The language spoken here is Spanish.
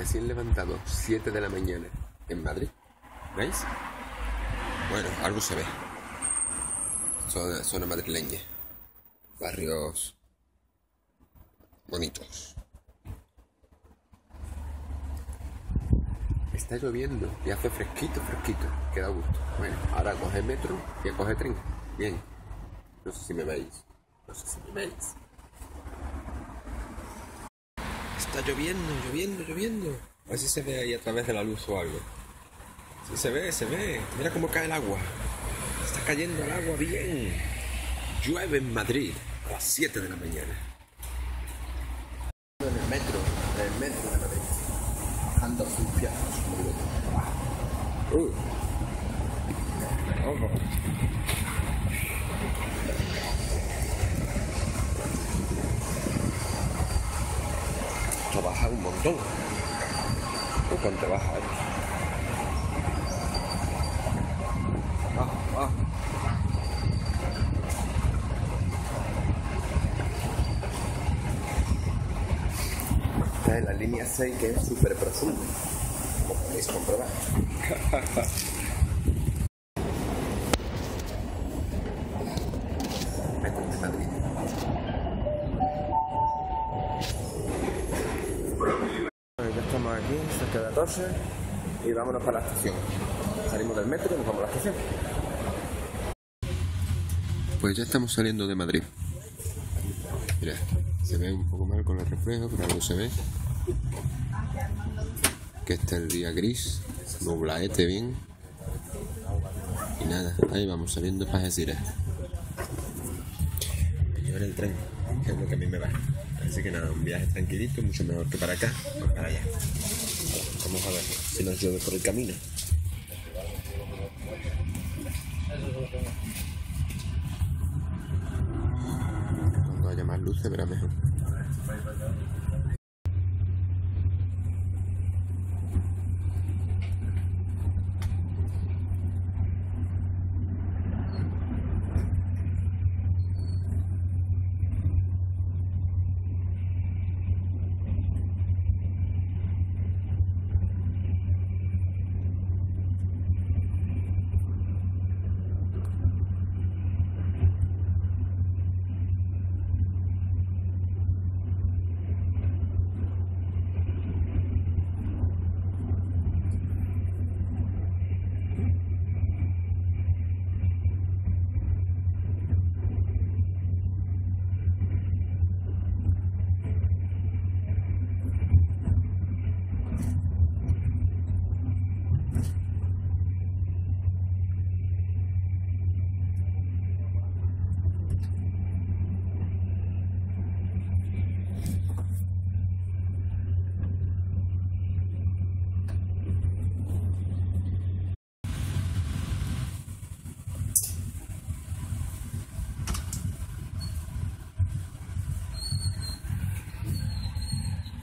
recién levantado, 7 de la mañana, en Madrid. ¿Veis? Bueno, algo se ve. Zona madrileña. Barrios bonitos. Está lloviendo y hace fresquito, fresquito. Queda a gusto. Bueno, ahora coge metro y coge tren. Bien. No sé si me veis. No sé si me veis. Está lloviendo, lloviendo, lloviendo. A ver si se ve ahí a través de la luz o algo. Sí, se ve, se ve. Mira cómo cae el agua. Está cayendo el agua bien. Llueve en Madrid a las 7 de la mañana. En el metro de Madrid. Bajando sus pies. Esto baja un montón. ¿Cuánto baja esto? Está en la línea 6, que es súper profunda, como podéis comprobar. Metro de Madrid. Ya estamos aquí, cerca de la torre, y vámonos para la estación. Salimos del metro y nos vamos a la estación. Pues ya estamos saliendo de Madrid. Mira, se ve un poco mal con el reflejo, pero algo se ve. Que está el día gris, nublaete bien. Y nada, ahí vamos saliendo para Algeciras. Llevar el tren, que es lo que a mí me va. Así que nada, un viaje tranquilito, mucho mejor que para acá, pues para allá. Vamos a ver si nos llueve por el camino. Cuando haya más luces verá mejor.